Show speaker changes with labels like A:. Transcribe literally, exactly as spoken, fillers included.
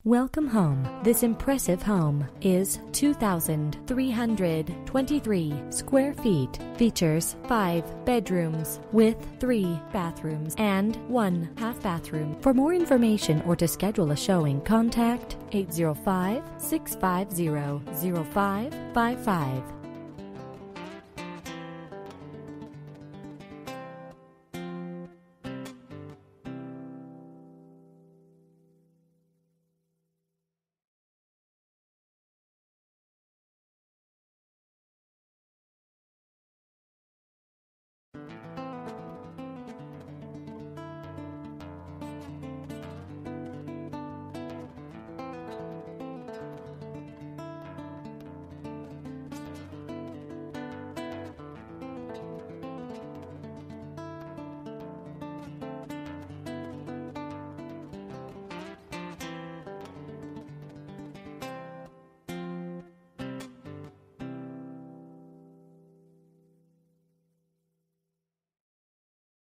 A: Welcome home. This impressive home is two thousand three hundred twenty-three square feet. Features five bedrooms with three bathrooms and one half bathroom. For more information or to schedule a showing, contact eight zero five, six five zero, zero five five five.